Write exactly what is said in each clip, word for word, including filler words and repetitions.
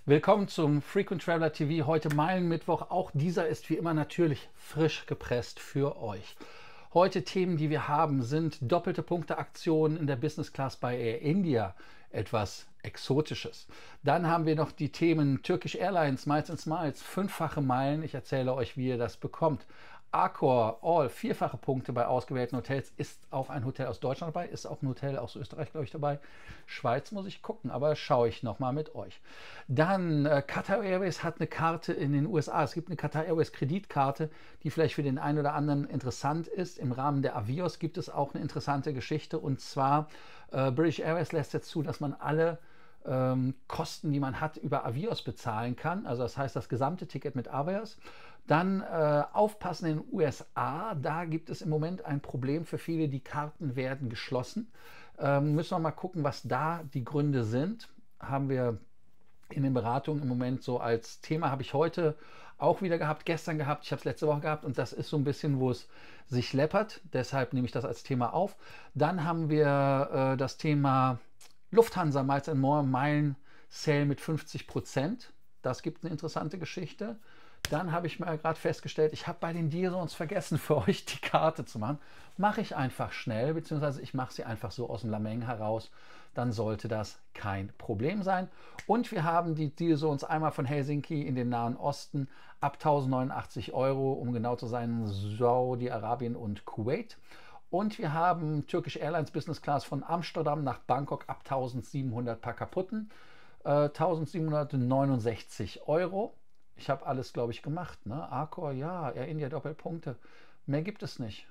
Willkommen zum Frequent Traveler T V. Heute Meilenmittwoch. Auch dieser ist wie immer natürlich frisch gepresst für euch. Heute Themen, die wir haben, sind doppelte Punkte-Aktionen in der Business Class bei Air India. Etwas Exotisches. Dann haben wir noch die Themen Turkish Airlines, Miles and Smiles, fünffache Meilen. Ich erzähle euch, wie ihr das bekommt. Accor, All, vierfache Punkte bei ausgewählten Hotels. Ist auch ein Hotel aus Deutschland dabei, ist auch ein Hotel aus Österreich, glaube ich, dabei. Schweiz muss ich gucken, aber schaue ich nochmal mit euch. Dann, äh, Qatar Airways hat eine Karte in den U S A. Es gibt eine Qatar Airways Kreditkarte, die vielleicht für den einen oder anderen interessant ist. Im Rahmen der Avios gibt es auch eine interessante Geschichte. Und zwar, äh, British Airways lässt jetzt zu, dass man alle ähm, Kosten, die man hat, über Avios bezahlen kann. Also das heißt, das gesamte Ticket mit Avios. Dann äh, aufpassen in den U S A, da gibt es im Moment ein Problem für viele, die Karten werden geschlossen. Ähm, müssen wir mal gucken, was da die Gründe sind. Haben wir in den Beratungen im Moment so als Thema, habe ich heute auch wieder gehabt, gestern gehabt, ich habe es letzte Woche gehabt und das ist so ein bisschen, wo es sich läppert. Deshalb nehme ich das als Thema auf. Dann haben wir äh, das Thema Lufthansa Miles and More Meilen Sale mit fünfzig Prozent. Das gibt eine interessante Geschichte. Dann habe ich mal gerade festgestellt, ich habe bei den Deal-Zones vergessen, für euch die Karte zu machen. Mache ich einfach schnell, beziehungsweise ich mache sie einfach so aus dem Lameng heraus. Dann sollte das kein Problem sein. Und wir haben die Deal-Zones einmal von Helsinki in den Nahen Osten ab tausendneunundachtzig Euro, um genau zu sein, Saudi-Arabien und Kuwait. Und wir haben Turkish Airlines Business Class von Amsterdam nach Bangkok ab tausendsiebenhundert paar kaputten, äh, tausendsiebenhundertneunundsechzig Euro. Ich habe alles, glaube ich, gemacht. Ne? Accor, ja, Air India Doppelpunkte. Mehr gibt es nicht.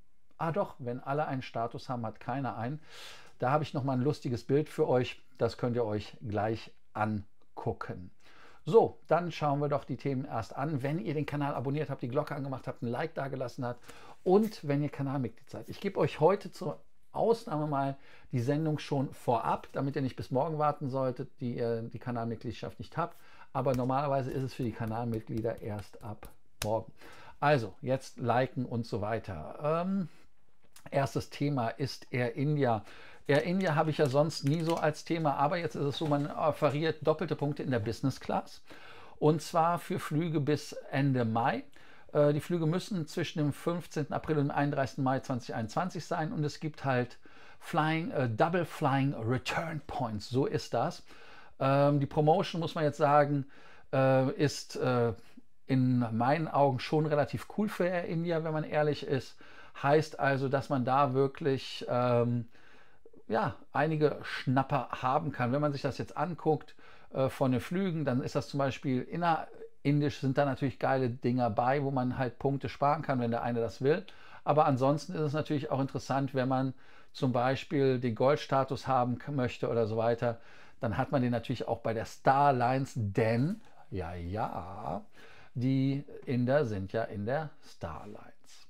Ah doch, wenn alle einen Status haben, hat keiner einen. Da habe ich noch mal ein lustiges Bild für euch. Das könnt ihr euch gleich angucken. So, dann schauen wir doch die Themen erst an. Wenn ihr den Kanal abonniert habt, die Glocke angemacht habt, ein Like dagelassen habt und wenn ihr Kanalmitglied seid. Ich gebe euch heute zur Ausnahme mal die Sendung schon vorab, damit ihr nicht bis morgen warten solltet, die ihr die Kanalmitgliedschaft nicht habt. Aber normalerweise ist es für die Kanalmitglieder erst ab morgen. Also, jetzt liken und so weiter. Ähm, erstes Thema ist Air India. Air India habe ich ja sonst nie so als Thema, aber jetzt ist es so, man offeriert doppelte Punkte in der Business Class. Und zwar für Flüge bis Ende Mai. Äh, die Flüge müssen zwischen dem fünfzehnten April und dem einunddreißigsten Mai zweitausendeinundzwanzig sein. Und es gibt halt Flying, äh, Double Flying Return Points. So ist das. Die Promotion, muss man jetzt sagen, ist in meinen Augen schon relativ cool für Air India, wenn man ehrlich ist. Heißt also, dass man da wirklich ähm, ja, einige Schnapper haben kann. Wenn man sich das jetzt anguckt äh, von den Flügen, dann ist das zum Beispiel innerindisch, sind da natürlich geile Dinger bei, wo man halt Punkte sparen kann, wenn der eine das will. Aber ansonsten ist es natürlich auch interessant, wenn man zum Beispiel den Goldstatus haben möchte oder so weiter. Dann hat man den natürlich auch bei der Starlines, denn, ja, ja, die Inder sind ja in der Starlines.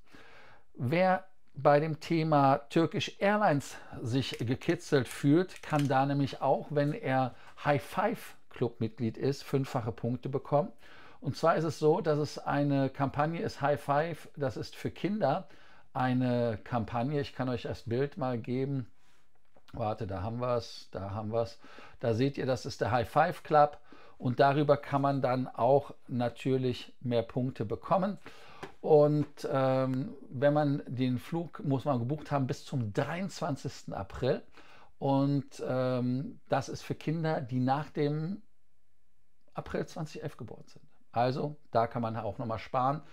Wer bei dem Thema Turkish Airlines sich gekitzelt fühlt, kann da nämlich auch, wenn er High Five Club-Mitglied ist, fünffache Punkte bekommen. Und zwar ist es so, dass es eine Kampagne ist, High Five, das ist für Kinder eine Kampagne. Ich kann euch das Bild mal geben. Warte, da haben wir es, da haben wir es. Da seht ihr, das ist der High Five Club und darüber kann man dann auch natürlich mehr Punkte bekommen. Und ähm, wenn man den Flug, muss man gebucht haben, bis zum dreiundzwanzigsten April. Und ähm, das ist für Kinder, die nach dem April zweitausendelf geboren sind. Also da kann man auch nochmal sparen.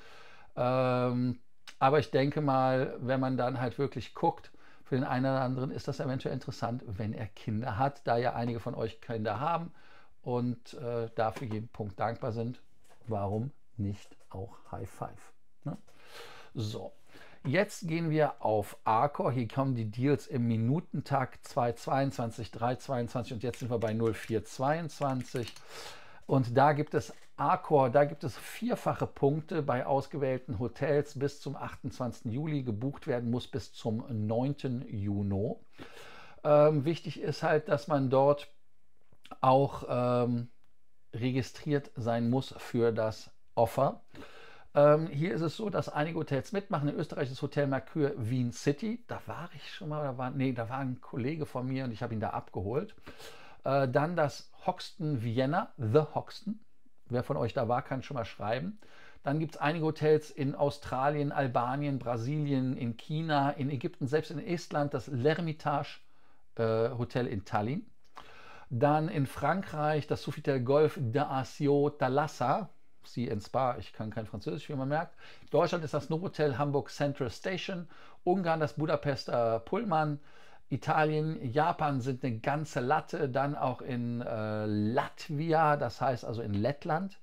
Ähm, aber ich denke mal, wenn man dann halt wirklich guckt, für den einen oder anderen ist das eventuell interessant, wenn er Kinder hat, da ja einige von euch Kinder haben und äh, dafür jeden Punkt dankbar sind. Warum nicht auch High Five? Ne? So, jetzt gehen wir auf Accor. Hier kommen die Deals im Minutentakt zwei zweiundzwanzig, drei zweiundzwanzig und jetzt sind wir bei null vier zweiundzwanzig. Und da gibt es Accor, da gibt es vierfache Punkte bei ausgewählten Hotels bis zum achtundzwanzigsten Juli. Gebucht werden muss bis zum neunten Juni. Ähm, wichtig ist halt, dass man dort auch ähm, registriert sein muss für das Offer. Ähm, hier ist es so, dass einige Hotels mitmachen. In Österreich ist Hotel Mercure Wien City. Da war ich schon mal, da war, nee, da war ein Kollege von mir und ich habe ihn da abgeholt. Äh, dann das Hoxton Vienna, The Hoxton. Wer von euch da war, kann schon mal schreiben. Dann gibt es einige Hotels in Australien, Albanien, Brasilien, in China, in Ägypten, selbst in Estland, das L'Ermitage äh, Hotel in Tallinn. Dann in Frankreich das Sofitel Golf d'Asio Thalassa, Sea and Spa, ich kann kein Französisch, wie man merkt. Deutschland ist das Novotel Hamburg Central Station, Ungarn das Budapester Pullman, Italien, Japan sind eine ganze Latte, dann auch in äh, Latvia, das heißt also in Lettland.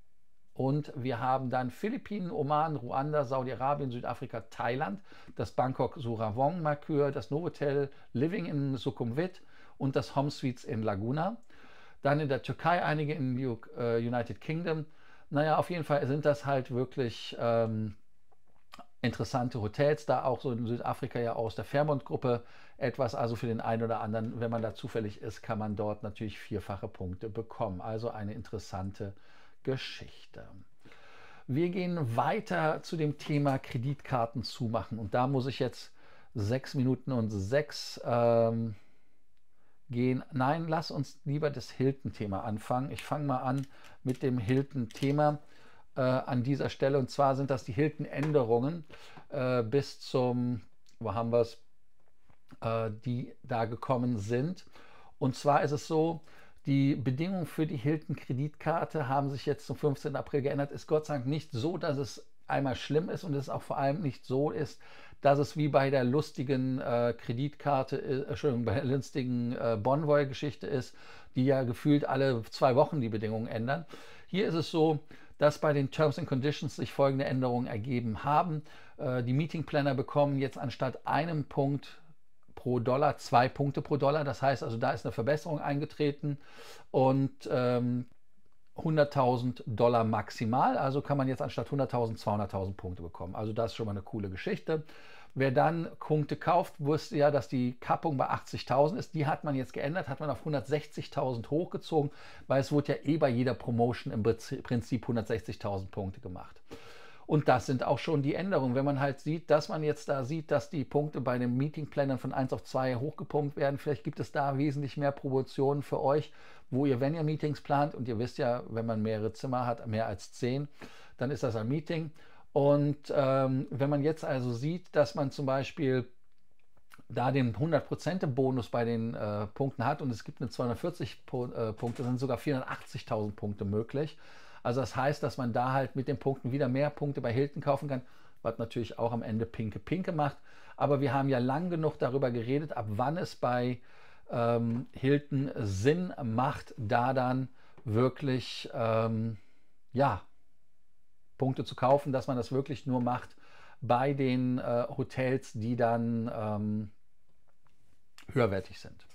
Und wir haben dann Philippinen, Oman, Ruanda, Saudi-Arabien, Südafrika, Thailand, das Bangkok Suravong Mercure, das Novotel Living in Sukhumvit und das Home Suites in Laguna. Dann in der Türkei einige in äh, United Kingdom. Naja, auf jeden Fall sind das halt wirklich ähm, interessante Hotels, da auch so in Südafrika ja aus der Fairmont-Gruppe etwas, also für den einen oder anderen, wenn man da zufällig ist, kann man dort natürlich vierfache Punkte bekommen. Also eine interessante Geschichte. Wir gehen weiter zu dem Thema Kreditkarten zumachen und da muss ich jetzt sechs Minuten und sechs ähm, gehen. Nein, lass uns lieber das Hilton-Thema anfangen. Ich fange mal an mit dem Hilton-Thema äh, an dieser Stelle und zwar sind das die Hilton-Änderungen äh, bis zum, wo haben wir es, äh, die da gekommen sind. Und zwar ist es so, die Bedingungen für die Hilton-Kreditkarte haben sich jetzt zum fünfzehnten April geändert. Ist Gott sei Dank nicht so, dass es einmal schlimm ist und es auch vor allem nicht so ist, dass es wie bei der lustigen äh, Kreditkarte, äh, Entschuldigung, bei der lustigen äh, Bonvoy-Geschichte ist, die ja gefühlt alle zwei Wochen die Bedingungen ändern. Hier ist es so, dass bei den Terms and Conditions sich folgende Änderungen ergeben haben. Äh, die Meeting Planner bekommen jetzt anstatt einem Punkt pro Dollar zwei Punkte pro Dollar. Das heißt also, da ist eine Verbesserung eingetreten und ähm, hunderttausend Dollar maximal. Also kann man jetzt anstatt hunderttausend zweihunderttausend Punkte bekommen. Also das ist schon mal eine coole Geschichte. Wer dann Punkte kauft, wusste ja, dass die Kappung bei achtzigtausend ist. Die hat man jetzt geändert, hat man auf hundertsechzigtausend hochgezogen, weil es wurde ja eh bei jeder Promotion im Prinzip hundertsechzigtausend Punkte gemacht. Und das sind auch schon die Änderungen. Wenn man halt sieht, dass man jetzt da sieht, dass die Punkte bei den Meetingplänen von eins auf zwei hochgepumpt werden, vielleicht gibt es da wesentlich mehr Promotionen für euch, wo ihr, wenn ihr Meetings plant, und ihr wisst ja, wenn man mehrere Zimmer hat, mehr als zehn, dann ist das ein Meeting. Und ähm, wenn man jetzt also sieht, dass man zum Beispiel da den hundert Prozent Bonus bei den äh, Punkten hat und es gibt eine zweihundertvierzig äh, Punkte, sind sogar vierhundertachtzigtausend Punkte möglich. Also das heißt, dass man da halt mit den Punkten wieder mehr Punkte bei Hilton kaufen kann, was natürlich auch am Ende Pinke Pinke macht. Aber wir haben ja lang genug darüber geredet, ab wann es bei ähm, Hilton Sinn macht, da dann wirklich ähm, ja, Punkte zu kaufen, dass man das wirklich nur macht bei den äh, Hotels, die dann ähm, höherwertig sind.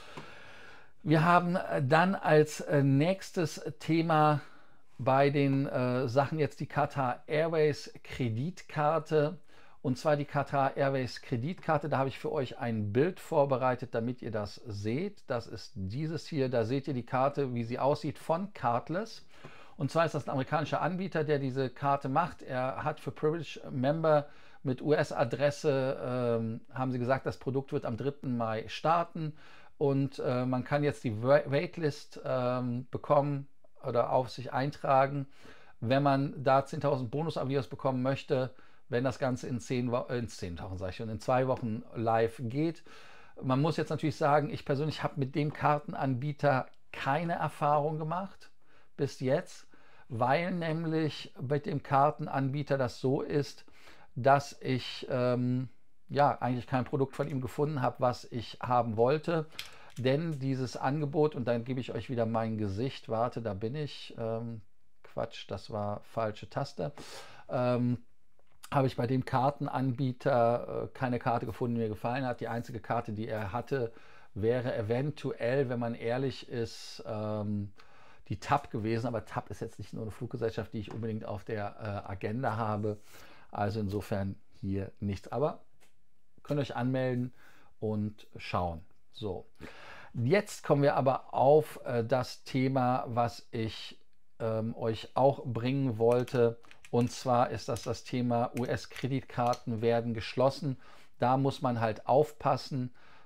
Wir haben dann als äh, nächstes Thema bei den äh, Sachen jetzt die Qatar Airways Kreditkarte. Und zwar die Qatar Airways Kreditkarte. Da habe ich für euch ein Bild vorbereitet, damit ihr das seht. Das ist dieses hier. Da seht ihr die Karte, wie sie aussieht, von Cardless. Und zwar ist das ein amerikanischer Anbieter, der diese Karte macht. Er hat für Privilege Member mit U S-Adresse, ähm, haben sie gesagt, das Produkt wird am dritten Mai starten. Und äh, man kann jetzt die Waitlist ähm, bekommen oder auf sich eintragen, wenn man da zehntausend Bonus-Avios bekommen möchte, wenn das Ganze in zehn Wochen, in zehntausend sage ich schon, in zwei Wochen live geht. Man muss jetzt natürlich sagen, ich persönlich habe mit dem Kartenanbieter keine Erfahrung gemacht bis jetzt, weil nämlich mit dem Kartenanbieter das so ist, dass ich ähm, ja eigentlich kein Produkt von ihm gefunden habe, was ich haben wollte. Denn dieses Angebot, und dann gebe ich euch wieder mein Gesicht, warte, da bin ich, ähm, Quatsch, das war falsche Taste, ähm, habe ich bei dem Kartenanbieter äh, keine Karte gefunden, die mir gefallen hat. Die einzige Karte, die er hatte, wäre eventuell, wenn man ehrlich ist, ähm, die T A P gewesen. Aber T A P ist jetzt nicht nur eine Fluggesellschaft, die ich unbedingt auf der äh, Agenda habe. Also insofern hier nichts. Aber könnt ihr euch anmelden und schauen. So, jetzt kommen wir aber auf äh, das Thema, was ich ähm, euch auch bringen wollte. Und zwar ist das das Thema U S-Kreditkarten werden geschlossen. Da muss man halt aufpassen.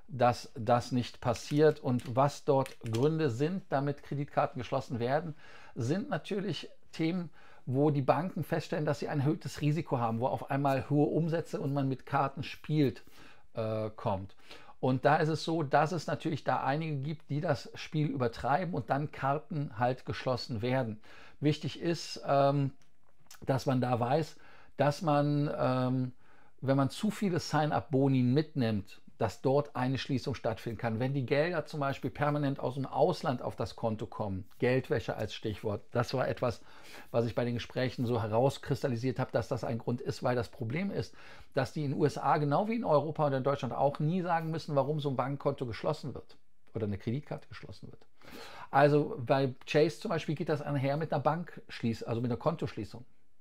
dass das nicht passiert. Und was dort Gründe sind, damit Kreditkarten geschlossen werden, sind natürlich Themen, wo die Banken feststellen, dass sie ein erhöhtes Risiko haben, wo auf einmal hohe Umsätze und man mit Karten spielt, äh, kommt. Und da ist es so, dass es natürlich da einige gibt, die das Spiel übertreiben und dann Karten halt geschlossen werden. Wichtig ist, ähm, dass man da weiß, dass man, ähm, wenn man zu viele Sign-up-Boni mitnimmt, dass dort eine Schließung stattfinden kann. Wenn die Gelder zum Beispiel permanent aus dem Ausland auf das Konto kommen, Geldwäsche als Stichwort, das war etwas, was ich bei den Gesprächen so herauskristallisiert habe, dass das ein Grund ist, weil das Problem ist, dass die in den U S A genau wie in Europa oder in Deutschland auch nie sagen müssen, warum so ein Bankkonto geschlossen wird oder eine Kreditkarte geschlossen wird. Also bei Chase zum Beispiel geht das einher mit einer Bankschließung, also mit einer Kontoschließung.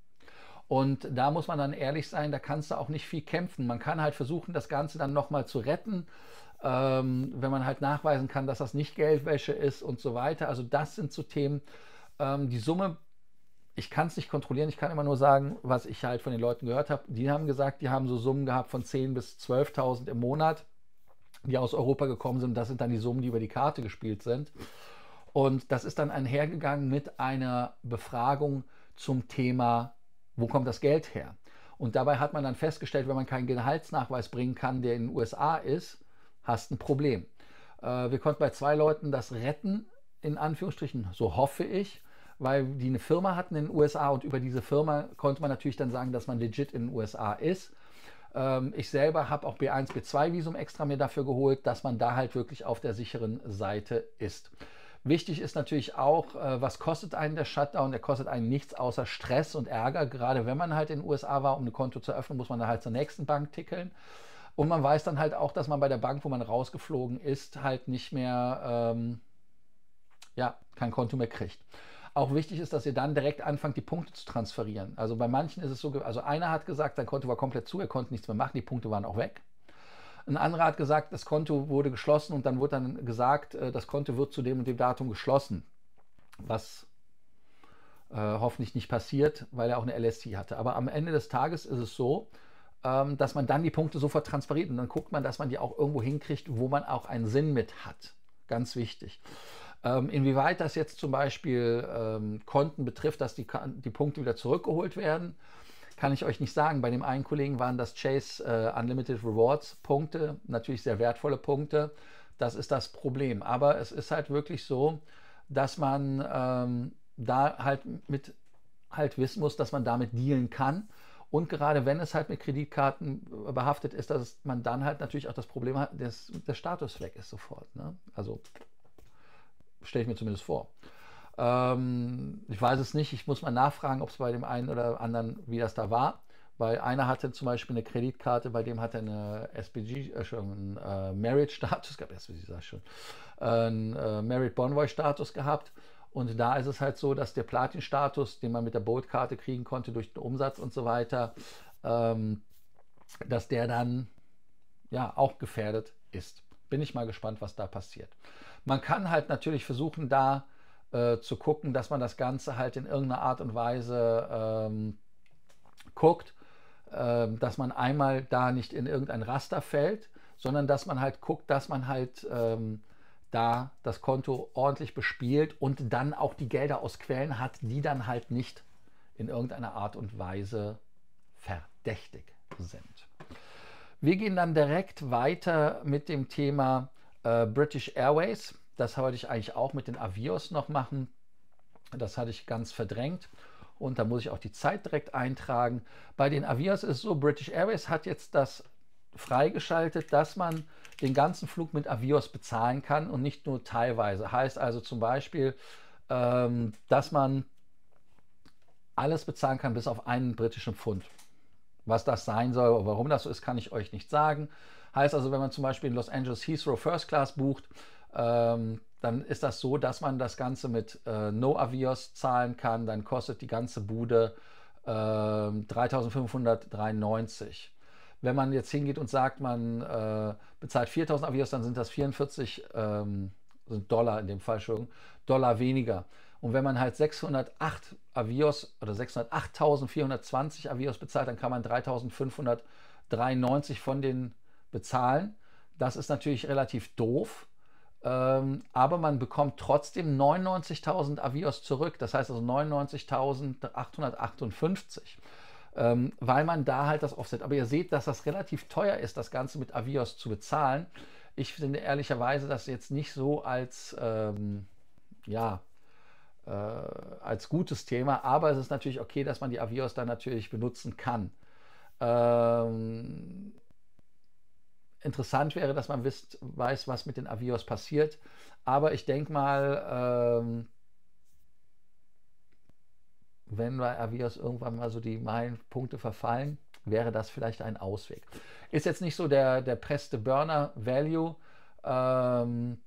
Und da muss man dann ehrlich sein, da kannst du auch nicht viel kämpfen. Man kann halt versuchen, das Ganze dann nochmal zu retten, ähm, wenn man halt nachweisen kann, dass das nicht Geldwäsche ist und so weiter. Also das sind so Themen. Ähm, die Summe, ich kann es nicht kontrollieren, ich kann immer nur sagen, was ich halt von den Leuten gehört habe. Die haben gesagt, die haben so Summen gehabt von zehntausend bis zwölftausend im Monat, die aus Europa gekommen sind. Das sind dann die Summen, die über die Karte gespielt sind. Und das ist dann einhergegangen mit einer Befragung zum Thema, wo kommt das Geld her? Und dabei hat man dann festgestellt, wenn man keinen Gehaltsnachweis bringen kann, der in den U S A ist, hast ein Problem. Äh, wir konnten bei zwei Leuten das retten, in Anführungsstrichen, so hoffe ich, weil die eine Firma hatten in den U S A und über diese Firma konnte man natürlich dann sagen, dass man legit in den U S A ist. Ähm, ich selber habe auch B eins, B zwei Visum extra mir dafür geholt, dass man da halt wirklich auf der sicheren Seite ist. Wichtig ist natürlich auch, was kostet einen der Shutdown? Der kostet einen nichts außer Stress und Ärger. Gerade wenn man halt in den U S A war, um ein Konto zu öffnen, muss man da halt zur nächsten Bank tickeln. Und man weiß dann halt auch, dass man bei der Bank, wo man rausgeflogen ist, halt nicht mehr, ähm, ja, kein Konto mehr kriegt. Auch wichtig ist, dass ihr dann direkt anfangt, die Punkte zu transferieren. Also bei manchen ist es so, also einer hat gesagt, sein Konto war komplett zu, er konnte nichts mehr machen, die Punkte waren auch weg. Ein anderer hat gesagt, das Konto wurde geschlossen und dann wurde dann gesagt, das Konto wird zu dem und dem Datum geschlossen, was äh, hoffentlich nicht passiert, weil er auch eine L S T hatte. Aber am Ende des Tages ist es so, ähm, dass man dann die Punkte sofort transferiert und dann guckt man, dass man die auch irgendwo hinkriegt, wo man auch einen Sinn mit hat. Ganz wichtig. Ähm, inwieweit das jetzt zum Beispiel ähm, Konten betrifft, dass die, die Punkte wieder zurückgeholt werden, kann ich euch nicht sagen. Bei dem einen Kollegen waren das Chase äh, Unlimited Rewards Punkte, natürlich sehr wertvolle Punkte. Das ist das Problem. Aber es ist halt wirklich so, dass man ähm, da halt mit halt wissen muss, dass man damit dealen kann. Und gerade wenn es halt mit Kreditkarten behaftet ist, dass man dann halt natürlich auch das Problem hat, dass der Status weg ist sofort. Ne? Also stelle ich mir zumindest vor. Ähm, ich weiß es nicht, ich muss mal nachfragen, ob es bei dem einen oder anderen, wie das da war. Weil einer hatte zum Beispiel eine Kreditkarte, bei dem hat er eine S P G, äh, schon einen äh, Merit-Status, gab S P G, sag ich schon, äh, einen äh, Merit-Bonvoy-Status gehabt. Und da ist es halt so, dass der Platin-Status, den man mit der Bolt-Karte kriegen konnte durch den Umsatz und so weiter, ähm, dass der dann ja auch gefährdet ist. Bin ich mal gespannt, was da passiert. Man kann halt natürlich versuchen, da äh, zu gucken, dass man das Ganze halt in irgendeiner Art und Weise ähm, guckt, äh, dass man einmal da nicht in irgendein Raster fällt, sondern dass man halt guckt, dass man halt ähm, da das Konto ordentlich bespielt und dann auch die Gelder aus Quellen hat, die dann halt nicht in irgendeiner Art und Weise verdächtig sind. Wir gehen dann direkt weiter mit dem Thema äh, British Airways. Das wollte ich eigentlich auch mit den Avios noch machen. Das hatte ich ganz verdrängt. Und da muss ich auch die Zeit direkt eintragen. Bei den Avios ist es so, British Airways hat jetzt das freigeschaltet, dass man den ganzen Flug mit Avios bezahlen kann und nicht nur teilweise. Heißt also zum Beispiel, ähm, dass man alles bezahlen kann, bis auf einen britischen Pfund. Was das sein soll oder warum das so ist, kann ich euch nicht sagen. Heißt also, wenn man zum Beispiel in Los Angeles Heathrow First Class bucht, ähm, dann ist das so, dass man das Ganze mit äh, No Avios zahlen kann. Dann kostet die ganze Bude äh, dreitausendfünfhundertdreiundneunzig. Wenn man jetzt hingeht und sagt, man äh, bezahlt viertausend Avios, dann sind das vierundvierzig ähm, sind Dollar in dem Fall schon, Dollar weniger. Und wenn man halt sechshundertacht Avios oder sechshundertachttausendvierhundertzwanzig Avios bezahlt, dann kann man dreitausendfünfhundertdreiundneunzig von denen bezahlen. Das ist natürlich relativ doof, ähm, aber man bekommt trotzdem neunundneunzigtausend Avios zurück, das heißt also neunundneunzigtausendachthundertachtundfünfzig, ähm, weil man da halt das Offset. Aber ihr seht, dass das relativ teuer ist, das Ganze mit Avios zu bezahlen. Ich finde ehrlicherweise das jetzt nicht so als, ähm, ja, äh, als gutes Thema, aber es ist natürlich okay, dass man die Avios dann natürlich benutzen kann. Ähm, interessant wäre, dass man wisst, weiß, was mit den Avios passiert, aber ich denke mal, ähm, wenn bei Avios irgendwann mal so die Meilenpunkte verfallen, wäre das vielleicht ein Ausweg. Ist jetzt nicht so der, der beste Burner-Value, ähm,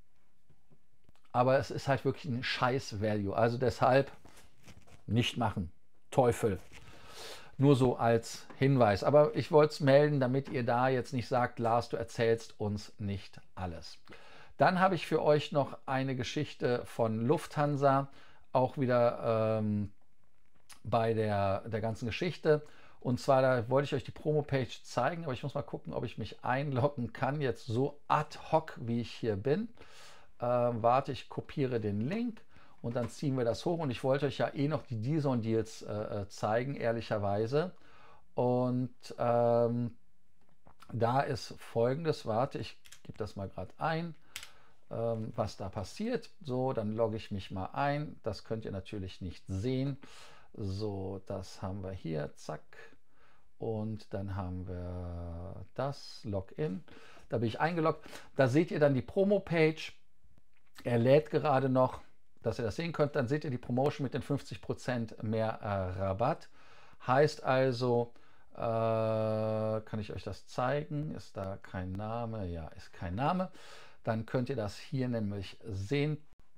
aber es ist halt wirklich ein Scheiß-Value. Also deshalb nicht machen. Teufel. Nur so als Hinweis. Aber ich wollte es melden, damit ihr da jetzt nicht sagt, Lars, du erzählst uns nicht alles. Dann habe ich für euch noch eine Geschichte von Lufthansa, auch wieder ähm, bei der, der ganzen Geschichte. Und zwar, da wollte ich euch die Promo-Page zeigen, aber ich muss mal gucken, ob ich mich einloggen kann, jetzt so ad hoc, wie ich hier bin. Äh, warte, ich kopiere den Link und dann ziehen wir das hoch. Und ich wollte euch ja eh noch die D-Zone-Deals äh, zeigen, ehrlicherweise. Und ähm, da ist Folgendes, warte, ich gebe das mal gerade ein, ähm, was da passiert. So, dann logge ich mich mal ein. Das könnt ihr natürlich nicht sehen. So, das haben wir hier, zack. Und dann haben wir das, Login. Da bin ich eingeloggt. Da seht ihr dann die Promo-Page. Er lädt gerade noch, dass ihr das sehen könnt. Dann seht ihr die Promotion mit den fünfzig Prozent mehr äh, Rabatt. Heißt also, äh, kann ich euch das zeigen? Ist da kein Name? Ja, ist kein Name. Dann könnt ihr das hier nämlich sehen.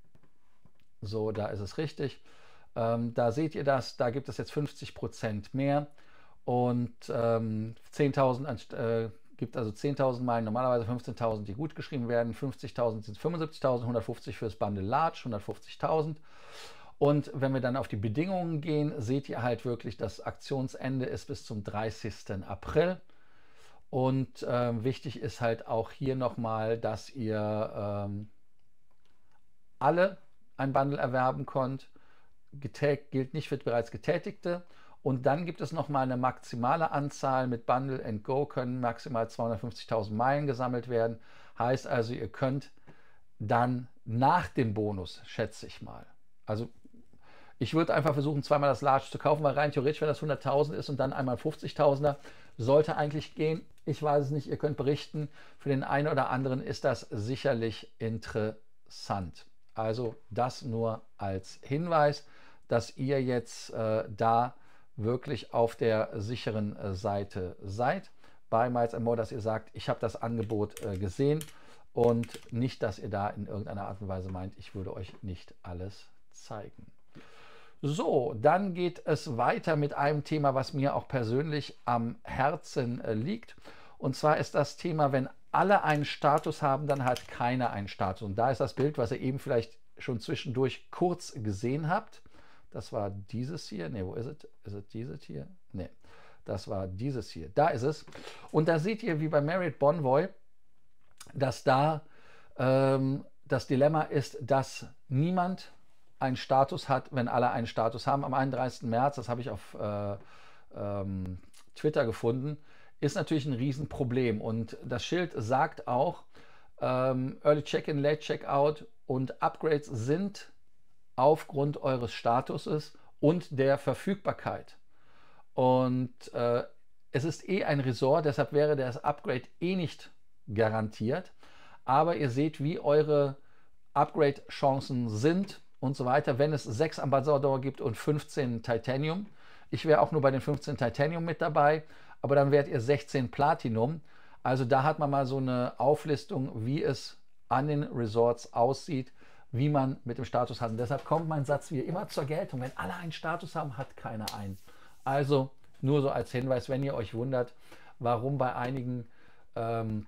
So, da ist es richtig. Ähm, da seht ihr das. Da gibt es jetzt fünfzig Prozent mehr. Und ähm, zehntausend äh, gibt also zehntausend Meilen, normalerweise fünfzehntausend, die gut geschrieben werden, fünfzigtausend sind fünfundsiebzigtausend, hundertfünfzig fürs Bundle Large, hundertfünfzigtausend. Und wenn wir dann auf die Bedingungen gehen, seht ihr halt wirklich, das Aktionsende ist bis zum dreißigsten April. Und ähm, wichtig ist halt auch hier nochmal, dass ihr ähm, alle ein Bundle erwerben könnt. Getät- gilt nicht für bereits Getätigte. Und dann gibt es noch mal eine maximale Anzahl. Mit Bundle and Go können maximal zweihundertfünfzigtausend Meilen gesammelt werden. Heißt also, ihr könnt dann nach dem Bonus, schätze ich mal. Also ich würde einfach versuchen, zweimal das Large zu kaufen, weil rein theoretisch, wenn das hunderttausend ist und dann einmal fünfzigtausender, sollte eigentlich gehen. Ich weiß es nicht, ihr könnt berichten. Für den einen oder anderen ist das sicherlich interessant. Also das nur als Hinweis, dass ihr jetzt äh, da wirklich auf der sicheren äh, Seite seid bei Miles and More, dass ihr sagt, ich habe das Angebot äh, gesehen und nicht, dass ihr da in irgendeiner Art und Weise meint, ich würde euch nicht alles zeigen. So, dann geht es weiter mit einem Thema, was mir auch persönlich am Herzen äh, liegt. Und zwar ist das Thema, wenn alle einen Status haben, dann hat keiner einen Status. Und da ist das Bild, was ihr eben vielleicht schon zwischendurch kurz gesehen habt. Das war dieses hier. Ne, wo ist es? Ist es dieses hier? Ne, das war dieses hier. Da ist es. Und da seht ihr, wie bei Marriott Bonvoy, dass da ähm, das Dilemma ist, dass niemand einen Status hat, wenn alle einen Status haben. Am einunddreißigsten März, das habe ich auf äh, ähm, Twitter gefunden, ist natürlich ein Riesenproblem. Und das Schild sagt auch, ähm, Early Check-in, Late Checkout und Upgrades sind aufgrund eures Statuses und der Verfügbarkeit. Und äh, es ist eh ein Resort, deshalb wäre das Upgrade eh nicht garantiert. Aber ihr seht, wie eure Upgrade-Chancen sind und so weiter, wenn es sechs Ambassador gibt und fünfzehn Titanium. Ich wäre auch nur bei den fünfzehn Titanium mit dabei, aber dann wärt ihr sechzehn Platinum. Also da hat man mal so eine Auflistung, wie es an den Resorts aussieht, wie man mit dem Status hat. Und deshalb kommt mein Satz wie immer zur Geltung. Wenn alle einen Status haben, hat keiner einen. Also nur so als Hinweis, wenn ihr euch wundert, warum bei einigen ähm,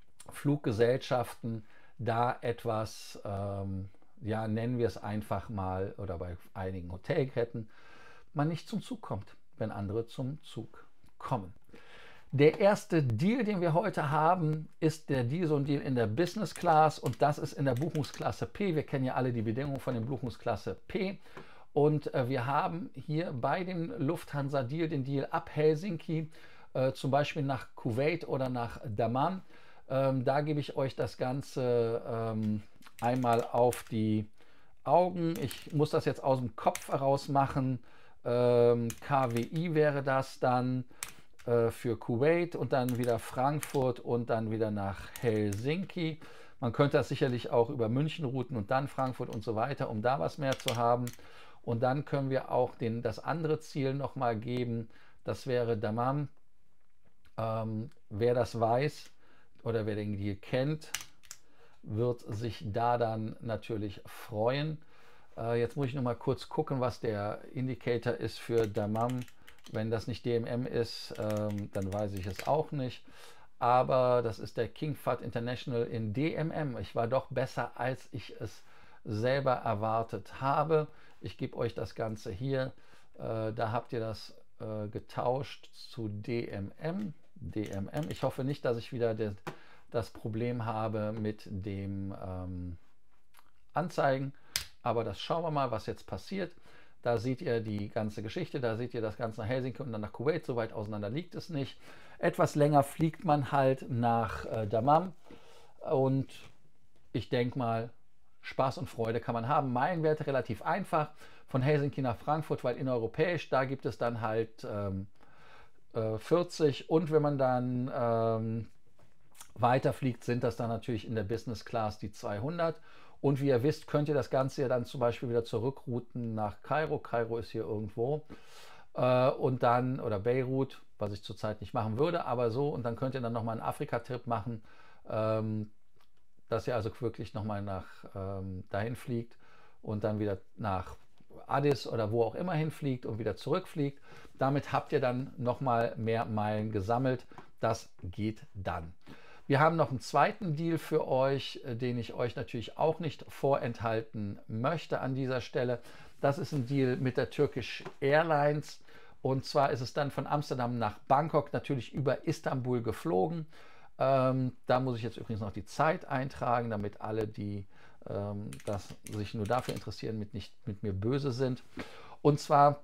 Fluggesellschaften da etwas, ähm, ja, nennen wir es einfach mal, oder bei einigen Hotelketten, man nicht zum Zug kommt, wenn andere zum Zug kommen. Der erste Deal, den wir heute haben, ist der Deal Deal in der Business Class und das ist in der Buchungsklasse P. Wir kennen ja alle die Bedingungen von der Buchungsklasse P. Und äh, wir haben hier bei dem Lufthansa Deal den Deal ab Helsinki, äh, zum Beispiel nach Kuwait oder nach Dammam. Ähm, da gebe ich euch das Ganze ähm, einmal auf die Augen. Ich muss das jetzt aus dem Kopf heraus machen. Ähm, K W I wäre das dann äh, für Kuwait und dann wieder Frankfurt und dann wieder nach Helsinki. Man könnte das sicherlich auch über München routen und dann Frankfurt und so weiter, um da was mehr zu haben. Und dann können wir auch den, das andere Ziel nochmal geben. Das wäre Dammam. Ähm, wer das weiß oder wer den Deal kennt, wird sich da dann natürlich freuen. Äh, jetzt muss ich noch mal kurz gucken, was der Indicator ist für Dammam. Wenn das nicht D M M ist, ähm, dann weiß ich es auch nicht. Aber das ist der King Fahd International in D M M. Ich war doch besser, als ich es selber erwartet habe. Ich gebe euch das Ganze hier. Äh, da habt ihr das äh, getauscht zu D M M. D M M. Ich hoffe nicht, dass ich wieder de, das Problem habe mit dem ähm, Anzeigen. Aber das schauen wir mal, was jetzt passiert. Da seht ihr die ganze Geschichte. Da seht ihr das Ganze nach Helsinki und dann nach Kuwait. So weit auseinander liegt es nicht. Etwas länger fliegt man halt nach äh, Dammam. Und ich denke mal, Spaß und Freude kann man haben. Meilenwerte relativ einfach. Von Helsinki nach Frankfurt, weil innereuropäisch, da gibt es dann halt ähm, äh, vierzig. Und wenn man dann ähm, weiterfliegt, sind das dann natürlich in der Business Class die zweihundert. Und wie ihr wisst, könnt ihr das Ganze ja dann zum Beispiel wieder zurückrouten nach Kairo. Kairo ist hier irgendwo. Äh, und dann, oder Beirut, was ich zurzeit nicht machen würde, aber so. Und dann könnt ihr dann nochmal einen Afrika-Trip machen. Ähm, dass ihr also wirklich nochmal nach ähm, dahin fliegt und dann wieder nach Addis oder wo auch immer hinfliegt und wieder zurückfliegt. Damit habt ihr dann nochmal mehr Meilen gesammelt. Das geht dann. Wir haben noch einen zweiten Deal für euch, den ich euch natürlich auch nicht vorenthalten möchte an dieser Stelle. Das ist ein Deal mit der Turkish Airlines. Und zwar ist es dann von Amsterdam nach Bangkok, natürlich über Istanbul geflogen. Ähm, da muss ich jetzt übrigens noch die Zeit eintragen, damit alle, die ähm, das sich nur dafür interessieren, mit, nicht mit mir böse sind. Und zwar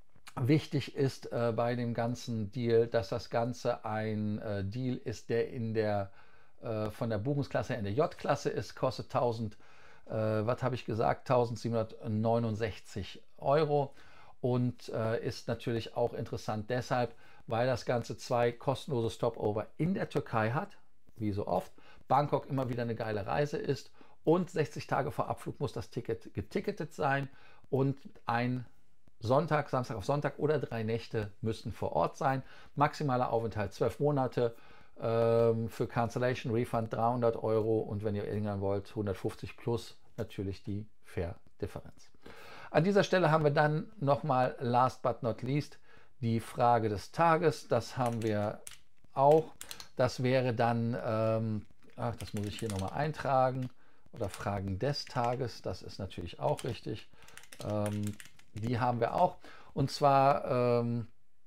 wichtig ist äh, bei dem ganzen Deal, dass das Ganze ein äh, Deal ist, der in der, äh, von der Buchungsklasse in der J-Klasse ist, kostet tausend, äh, was habe ich gesagt, tausendsiebenhundertneunundsechzig Euro und äh, ist natürlich auch interessant deshalb, weil das Ganze zwei kostenlose Stopover in der Türkei hat, wie so oft, Bangkok immer wieder eine geile Reise ist und sechzig Tage vor Abflug muss das Ticket geticketet sein und ein Sonntag, Samstag auf Sonntag oder drei Nächte müssen vor Ort sein. Maximaler Aufenthalt zwölf Monate, ähm, für Cancellation Refund dreihundert Euro und wenn ihr England wollt, hundertfünfzig plus natürlich die Fährdifferenz. An dieser Stelle haben wir dann nochmal last but not least die Frage des Tages, das haben wir auch. Das wäre dann, ähm, ach, das muss ich hier nochmal eintragen, oder Fragen des Tages, das ist natürlich auch richtig. Ähm, die haben wir auch. Und zwar, ähm,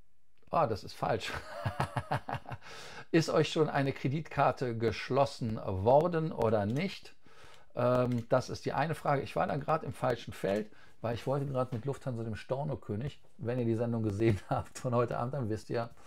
oh, das ist falsch. Ist euch schon eine Kreditkarte geschlossen worden oder nicht? Ähm, das ist die eine Frage. Ich war dann gerade im falschen Feld, weil ich wollte gerade mit Lufthansa, dem Stornokönig, wenn ihr die Sendung gesehen habt von heute Abend, dann wisst ihr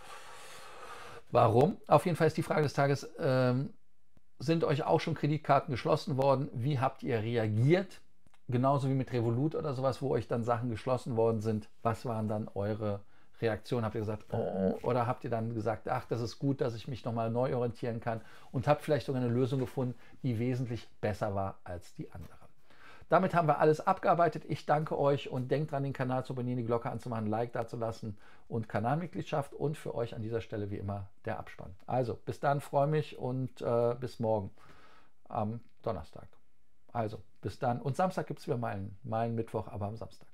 warum. Auf jeden Fall ist die Frage des Tages, ähm, sind euch auch schon Kreditkarten geschlossen worden? Wie habt ihr reagiert? Genauso wie mit Revolut oder sowas, wo euch dann Sachen geschlossen worden sind. Was waren dann eure Reaktionen? Habt ihr gesagt, oh, oder habt ihr dann gesagt, ach, das ist gut, dass ich mich nochmal neu orientieren kann und habt vielleicht sogar eine Lösung gefunden, die wesentlich besser war als die andere? Damit haben wir alles abgearbeitet. Ich danke euch und denkt dran, den Kanal zu abonnieren, die Glocke anzumachen, ein Like dazulassen und Kanalmitgliedschaft und für euch an dieser Stelle wie immer der Abspann. Also bis dann, freue mich und äh, bis morgen am Donnerstag. Also bis dann und Samstag gibt es wieder Meilen, Meilen Mittwoch, aber am Samstag.